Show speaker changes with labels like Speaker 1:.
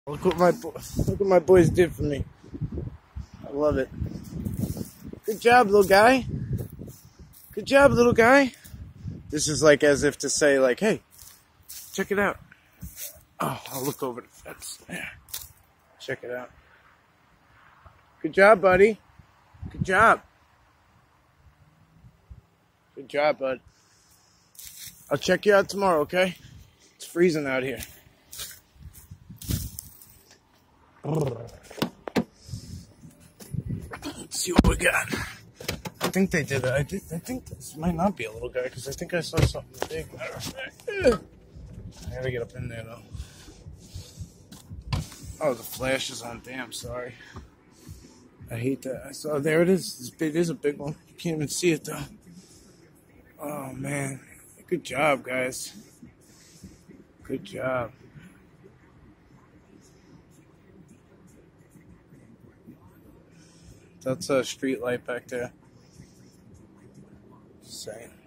Speaker 1: Look what my boys did for me. I love it. Good job, little guy. Good job, little guy. This is like as if to say, like, hey, check it out. Oh, I'll look over the fence. There. Check it out. Good job, buddy. Good job. Good job, bud. I'll check you out tomorrow, okay? It's freezing out here. Let's see what we got. I think they did it. I think this might not be a little guy because I think I saw something big. Matter of fact, I gotta get up in there though. Oh, the flash is on. Damn, sorry. I hate that. I saw there it is. It is a big one. You can't even see it though. Oh man, good job, guys. Good job. That's a street light back there. Just saying.